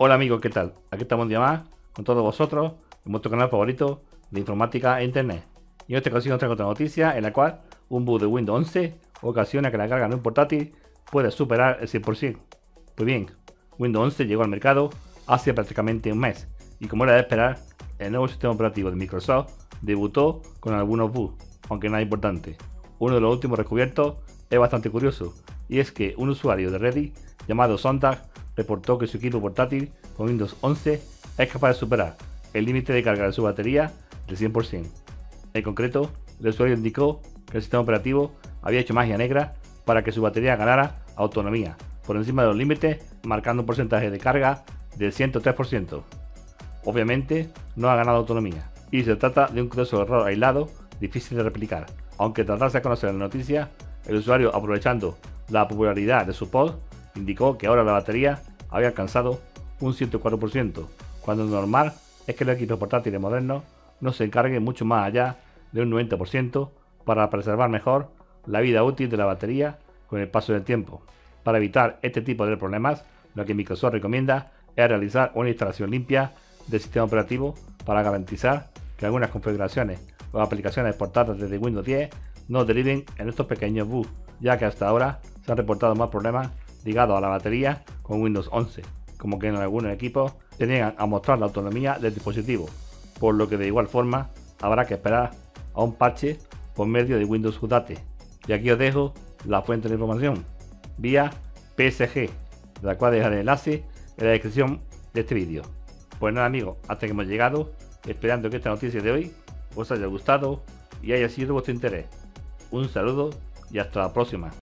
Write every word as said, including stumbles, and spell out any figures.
Hola amigos, ¿qué tal? Aquí estamos un día más con todos vosotros en vuestro canal favorito de informática e internet. Y en esta ocasión os traigo otra noticia en la cual un bug de Windows once ocasiona que la carga de un portátil puede superar el cien por ciento. Pues bien, Windows once llegó al mercado hace prácticamente un mes y, como era de esperar, el nuevo sistema operativo de Microsoft debutó con algunos bugs, aunque nada importante. Uno de los últimos descubiertos es bastante curioso, y es que un usuario de Reddit llamado Sontag reportó que su equipo portátil con Windows once es capaz de superar el límite de carga de su batería del cien por ciento. En concreto, el usuario indicó que el sistema operativo había hecho magia negra para que su batería ganara autonomía por encima de los límites, marcando un porcentaje de carga del ciento tres por ciento. Obviamente no ha ganado autonomía y se trata de un curioso error aislado difícil de replicar. Aunque tras darse a conocer la noticia, el usuario, aprovechando la popularidad de su pod, indicó que ahora la batería había alcanzado un ciento cuatro por ciento, cuando lo normal es que los equipos portátiles modernos no se encarguen mucho más allá de un noventa por ciento para preservar mejor la vida útil de la batería con el paso del tiempo. Para evitar este tipo de problemas, lo que Microsoft recomienda es realizar una instalación limpia del sistema operativo para garantizar que algunas configuraciones o aplicaciones portadas desde Windows diez no deriven en estos pequeños bugs, ya que hasta ahora se han reportado más problemas ligados a la batería con Windows once, como que en algunos equipos se niegan a mostrar la autonomía del dispositivo, por lo que de igual forma habrá que esperar a un parche por medio de Windows Update. Y aquí os dejo la fuente de información vía P S G, de la cual dejaré el enlace en la descripción de este vídeo. Pues nada amigos, hasta que hemos llegado, esperando que esta noticia de hoy os haya gustado y haya sido de vuestro interés. Un saludo y hasta la próxima.